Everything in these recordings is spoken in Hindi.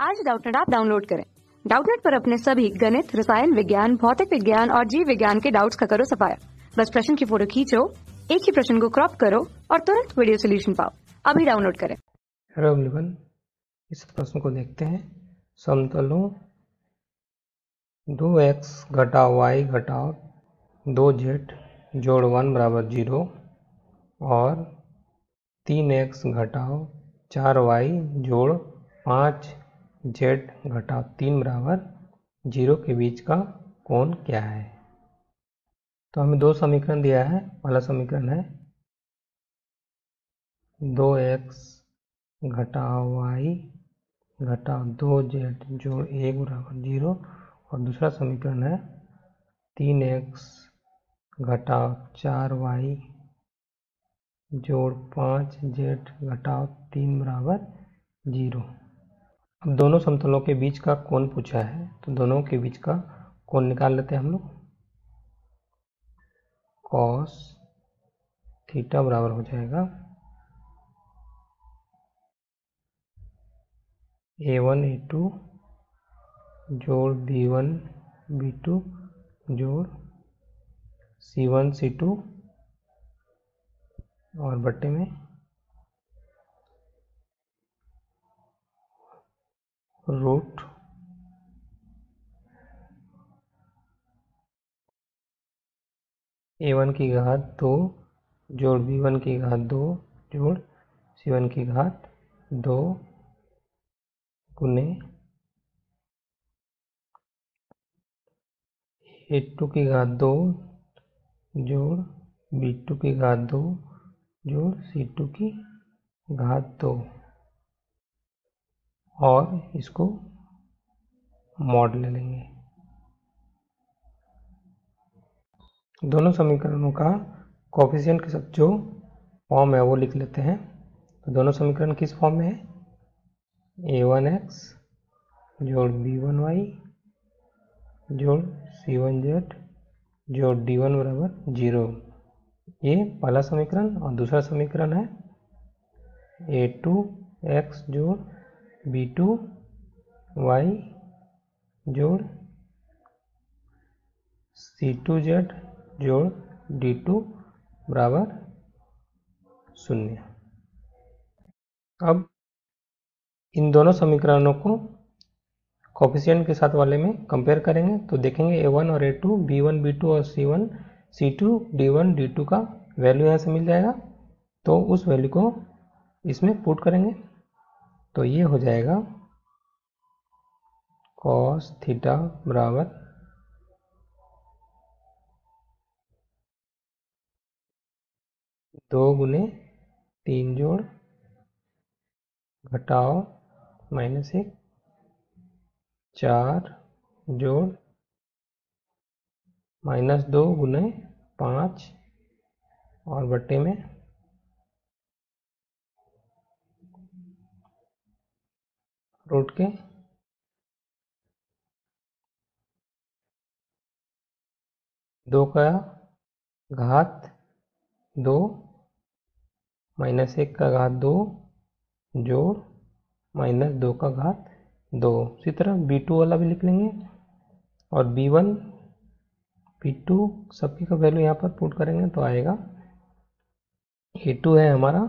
आज डाउटनेट ऐप डाउनलोड करें। डाउटनेट पर अपने सभी गणित, रसायन विज्ञान, भौतिक विज्ञान और जीव विज्ञान के डाउट्स का करो सफाया। बस प्रश्न की फोटो खींचो, एक ही प्रश्न को क्रॉप करो और तुरंत वीडियो सोल्यूशन पाओ। अभी डाउनलोड करें। हेलो एवरीवन, इस प्रश्न को देखते हैं। समतलों 2x घटाव y घटाव 2z जोड़ 1 बराबर 0 और 3x घटाव 4y जोड़ 5z घटाव 3 बराबर 0 के बीच का कोण क्या है। तो हमें दो समीकरण दिया है। पहला समीकरण है 2x घटाव y घटाव 2z जोड़ 1 बराबर 0 और दूसरा समीकरण है 3x घटाव 4y जोड़ 5z घटाव 3 बराबर 0। अब दोनों समतलों के बीच का कोण पूछा है, तो दोनों के बीच का कोण निकाल लेते हैं हम लोग। कॉस थीटा बराबर हो जाएगा a1 a2 जोड़ b1 b2 जोड़ c1 c2 और बट्टे में रूट a1 की घात 2 जोड़ b1 की घात 2 जोड़ c1 की घात 2 गुने a2 की घात 2 जोड़ b2 की घात 2 जोड़ c2 की घात 2 और इसको मॉड ले लेंगे। दोनों समीकरणों का कोफिशिएंट के साथ जो फॉर्म है वो लिख लेते हैं। तो दोनों समीकरण किस फॉर्म में है? a1x जोड़ b1y जोड़ c1z जोड़ d1 बराबर 0। ये पहला समीकरण। और दूसरा समीकरण है a2x जोड़ b2y जोड़ c2z जोड़ d2 बराबर 0। अब इन दोनों समीकरणों को कोफिशिएंट के साथ वाले में कंपेयर करेंगे तो देखेंगे a1 और a2 b1 b2 और c1 c2 d1 d2 का वैल्यू यहाँ से मिल जाएगा। तो उस वैल्यू को इसमें पुट करेंगे तो ये हो जाएगा cos थीटा बराबर 2 गुने 3 जोड़ घटाव -1 4 जोड़ -2 गुने 5 और बट्टे में रूट के 2 का घात 2 -1 का घात 2 जोड़ -2 का घात 2। इसी तरह b2 वाला भी लिख लेंगे और b1 b2 सबकी का वैल्यू यहाँ पर पुट करेंगे तो आएगा a2 है हमारा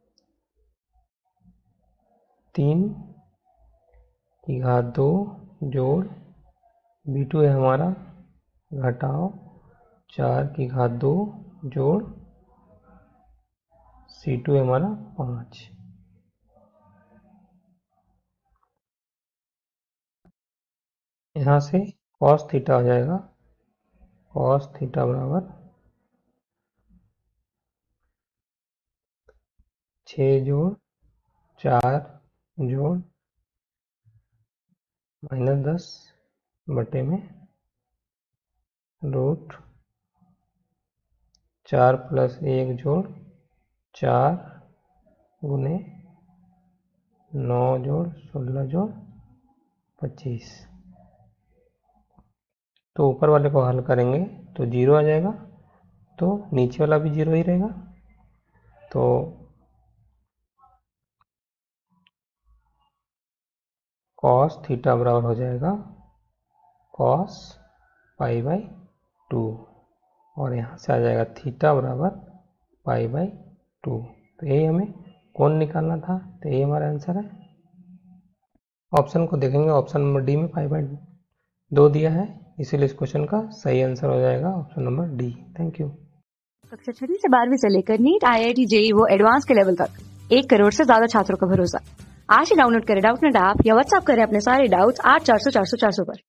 3 की घात 2 जोड़ b2 है हमारा घटाव 4 की घात 2 जोड़ c2 है हमारा 5। यहाँ से cos थीटा हो जाएगा cos थीटा बराबर 6 जोड़ 4 जोड़ -10 बटे में रूट 4 + 1 जोड़ 4 गुने 9 जोड़ 16 जोड़ 25। तो ऊपर वाले को हल करेंगे तो 0 आ जाएगा, तो नीचे वाला भी 0 ही रहेगा। तो कॉस थीटा बराबर हो जाएगा कॉस पाई बाई 2 और यहाँ से आ जाएगा थीटा बराबर पाई बाई 2। तो यही हमें कौन निकालना था, तो यही हमारा आंसर है। ऑप्शन को देखेंगे, ऑप्शन नंबर डी में पाई बाई 2 दिया है, इसीलिए इस क्वेश्चन का सही आंसर हो जाएगा option number D. Thank you. कक्षा 6वीं से 12वीं से लेकर नीट, IIT, JEE वो एडवांस के लेवल तक 1 करोड़ से ज्यादा छात्रों का भरोसा। आज ही डाउनलोड करें डाउटनेट ऐप या व्हाट्सएप करें अपने सारे डाउट्स 8400 400 400 पर।